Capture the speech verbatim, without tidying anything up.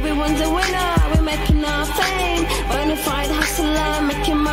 everyone's a winner. We're making our fame, bonafide hustler, making